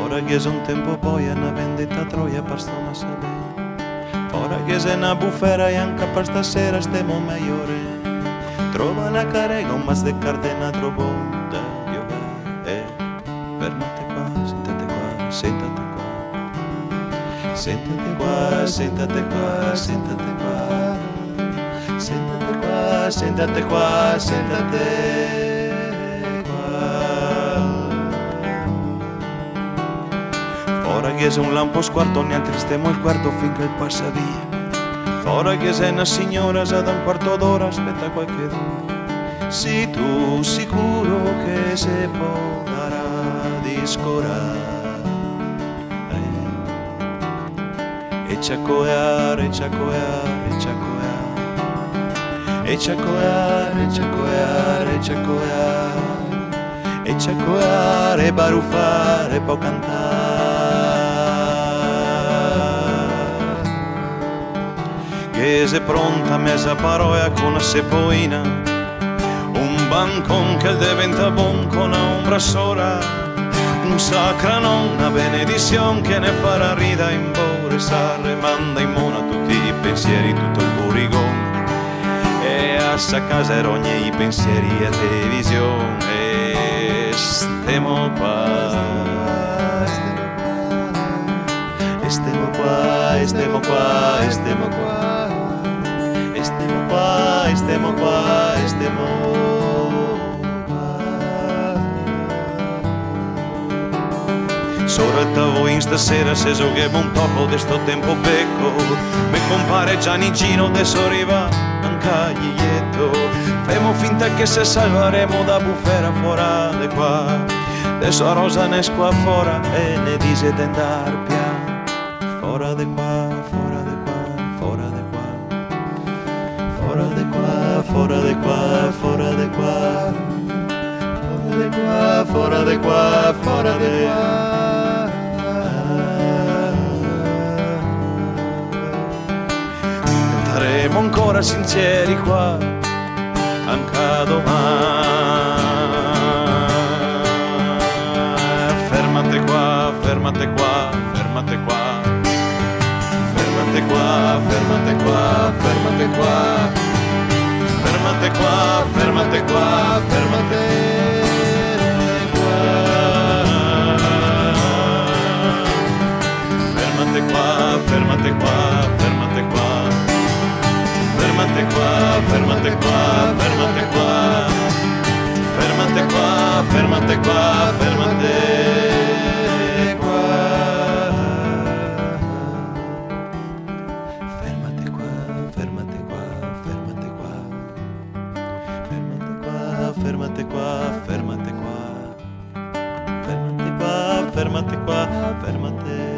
Fora che un tempo poi è una vendetta a Troia per sta una sapere. Fora che se una bufera e anche per stasera stiamo migliore. Trova una carega, un mas de cardena troppo da giocare. Fermate qua, sentate qua, sentate qua. Sentate qua, sentate qua, sentate qua. Sentate qua, sentate qua, sentate qua. Fora che se un lampo sguardo, neanche stiamo il quarto finché il passa via. Fora che se una signora sa da un quarto d'ora aspetta qualche dopo. Sii tu sicuro che se può darà di scorare. E ciacoeare, e ciacoeare, e ciacoeare. E ciacoeare, e ciacoeare, e ciacoeare. E ciacoeare, e baruffare, e può cantare. Che se pronta mesa paroia con una sepoina. Un bancon che diventa bon con una ombra sola. Un sacra non una benedizione che ne farà rida in bore, sarre, manda in mona tutti i pensieri, tutto il burigone. E a sa casa erogna i pensieri a televisione. E stiamo qua, e stiamo qua, e stiamo qua, e stiamo qua. E stiamo qua, e stiamo qua, e stiamo qua. Soretta voi stasera se so che un poco di sto tempo becco. Me compare Giannicino adesso arriva anche Iglietto. Femo finta che se salvaremo da bufera fuora de qua. Adesso a Rosa ne squa fora e ne dice di andar pian. Fora de qua, fora de qua, fora de qua. Fora de qua, fora de qua, fora de qua. Fora de qua, fora de qua, fora de qua. Saremo ancora sinceri qua, anche domani. Fermate qua, fermate qua, fermate qua. Fermate qua, fermate qua, fermate qua. Fermate qua, fermate qua, fermate qua. Fermate qua, fermate qua, fermate qua. Fermate qua, fermate qua, fermate qua. Fermate qua, fermate qua, fermate qua. Fermate qua, fermate qua, fermate qua. Fermate qua, fermate qua, fermate qua. Fermate qua, fermate qua, fermate.